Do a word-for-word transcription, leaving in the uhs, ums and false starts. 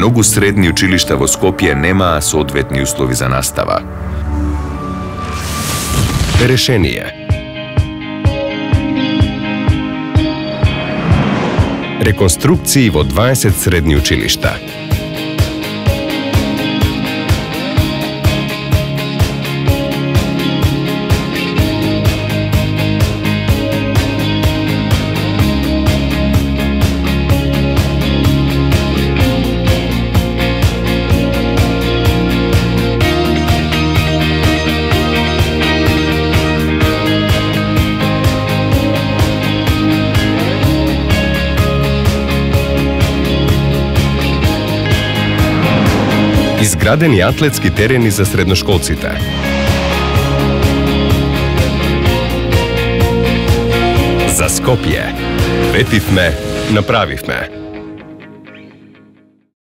Многу средни училишта во Скопје немаа соодветни услови за настава. Решение. Реконструкции во дваесет средни училишта. Изградени атлетски терени за средношколците. За Скопје. Ветивме, направивме.